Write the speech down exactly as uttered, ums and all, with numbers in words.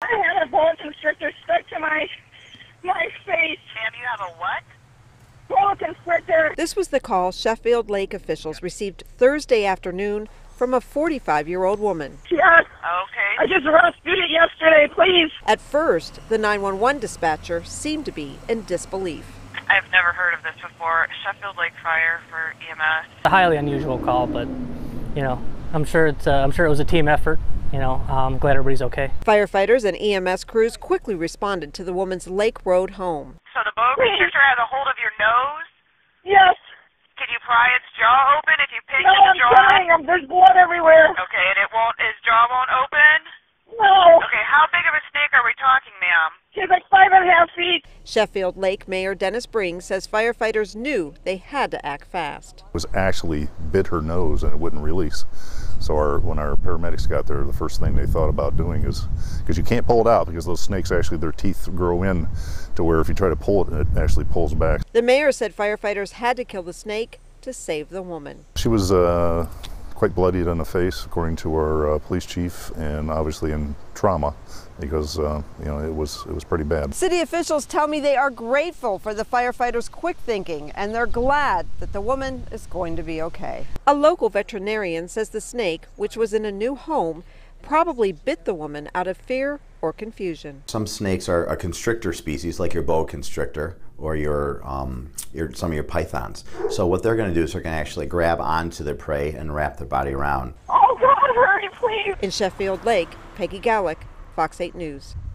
I had a boa constrictor stuck to my my face. Ma'am, you have a what? Boa constrictor. This was the call Sheffield Lake officials received Thursday afternoon from a forty-five-year-old woman. Yes. Okay. I just rescued it yesterday, please. At first, the nine one one dispatcher seemed to be in disbelief. I've never heard of this before. Sheffield Lake Fire for E M S. A highly unusual call, but you know, I'm sure it's uh, I'm sure it was a team effort. You know, I'm glad everybody's okay. Firefighters and E M S crews quickly responded to the woman's Lake Road home. So the boa constrictor has a hold of your nose? Yes. Can you pry its jaw open if you pinch No, its I'm jaw? trying. Um, There's blood everywhere. Okay, and it won't, its jaw won't open? No. Okay, how big of a snake are we talking, ma'am? She's like five and a half feet. Sheffield Lake Mayor Dennis Brings says firefighters knew they had to act fast. It was actually bit her nose and it wouldn't release. So our, when our paramedics got there, the first thing they thought about doing is, because you can't pull it out because those snakes actually, their teeth grow in to where if you try to pull it, it actually pulls back. The mayor said firefighters had to kill the snake to save the woman. She was uh, quite bloodied on the face, according to our uh, police chief, and obviously in trauma because uh, you know it was it was pretty bad. City officials tell me they are grateful for the firefighters' quick thinking, and they're glad that the woman is going to be okay. A local veterinarian says the snake, which was in a new home, probably bit the woman out of fear or confusion. Some snakes are a constrictor species, like your boa constrictor or your, um, your some of your pythons. So what they're going to do is they're going to actually grab onto their prey and wrap their body around. Oh, God, hurry, please. In Sheffield Lake, Peggy Gowlick, Fox eight News.